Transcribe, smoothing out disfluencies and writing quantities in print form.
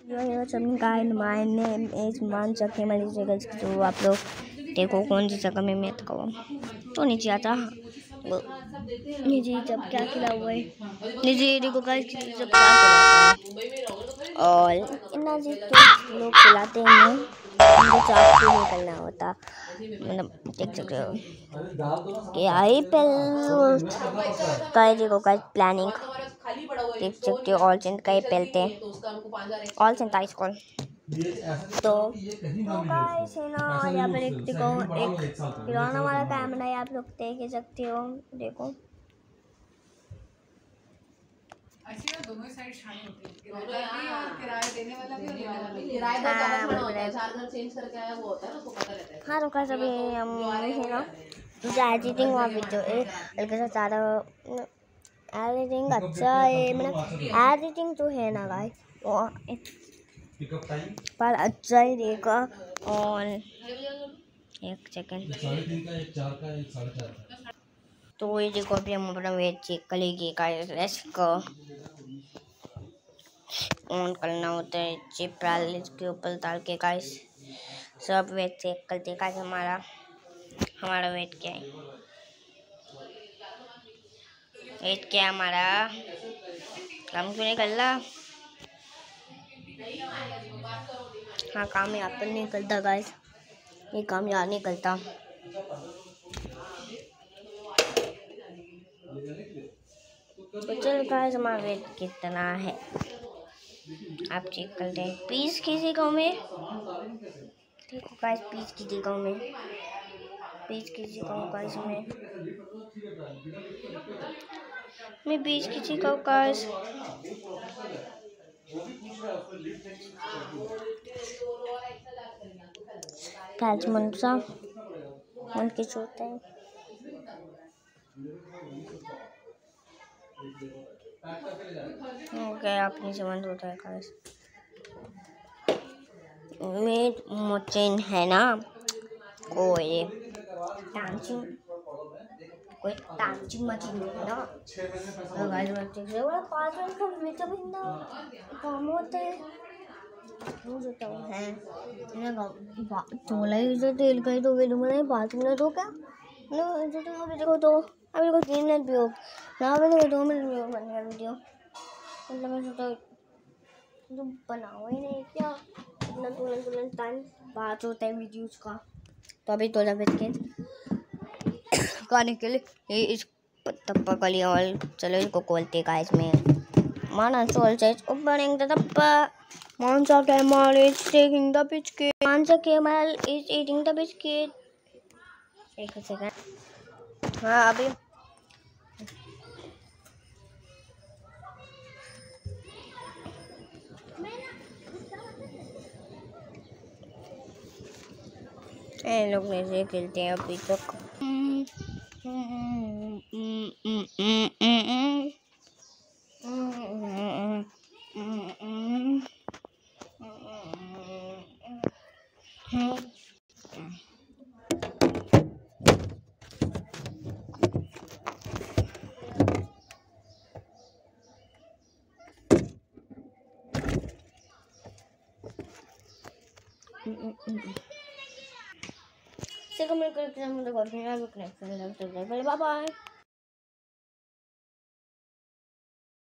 My name is Manchaki Malisegas। तो आप लोग देखो कौन सी जगह में मैं तो नीचे आता। नीचे जब क्या खिला हुआ है, नीचे देखो गाइस जब क्या खिला हुआ है। और इतना जी तो लोग खिलाते हैं इनको चाप के लिए करना होता, मतलब देख सकते हो कि IPL का देखो गाइस प्लानिंग देख सकते हो। ऑल सेंट का ही पहलते हैं, ऑल सेंट आइस कॉल। तो गाइस है ना, यहाँ पर एक देखो एक पुराना वाला कैमरा है, आप लोग देख सकते हो। देखो दोनों साइड शानी होती है, और किराया देने वाला भी और लेने वाला भी। चार्जर चेंज करके आया वो होता है ना, उसको पता रहता है। हाँ तो कैसे भी हम है ना, मुझे एडिटिंग और वीडियो हल्के से ज़्यादा एडिटिंग अच्छा है, मतलब एडिटिंग जो है ना गाइस वो पर अच्छा ही देगा। और एक सेकंड, तो ये देखो अभी हम अपना वेट चेक करेंगे गाइस। इसको ऑन करना होता है चिप पैलेट के ऊपर डाल के गाइस। सब वेट चेक करते गाइस। हमारा वेट क्या है, वेट क्या है हमारा, काम क्यों नहीं कर रहा। हाँ काम यहाँ पर नहीं करता गाइस, ये काम यहाँ नहीं करता। तो चलो गाइस हमारा वेट कितना है आप चेक कर लें। पीस किसी गाँव में देखो गाइस, पीस किसी गाँव में, पीस किसी गाँव गाइस मैं बीच किसी गाँव गाइस। कैच मनसा मन के छोड़ते हैं। ओके अपनी समझ होता है गाइस। मेट मोचेन है ना, कोई डांसिंग मशीन है ना गाइस। बच्चे से बड़ा पागल का विटामिन ना काम होते हैं मुझे तो है ना। चोला ही से तेल का ही तो वीडियो बनाए 5 मिनट हो क्या ना, जो तो अभी देखो, तो अभी देखो 3 मिनट भी हो ना, अभी देखो 2 मिनट भी हो बन गया वीडियो। मतलब मैं सोचा तो बनाओ ही नहीं क्या, इतना तुरंत टाइम बात होता है वीडियोस का। तो अभी 12 बज के खाने के लिए इस तप्पा का लिया। और चलो इसको खोलते गाइस में माना सोल से opening the tappa. Monster camel is taking the biscuit. Monster camel is eating the biscuit. एक सेकंड, हाँ अभी लोग ऐसे खेलते हैं अभी तक। से कमेंट करके मुझे बाय बाय।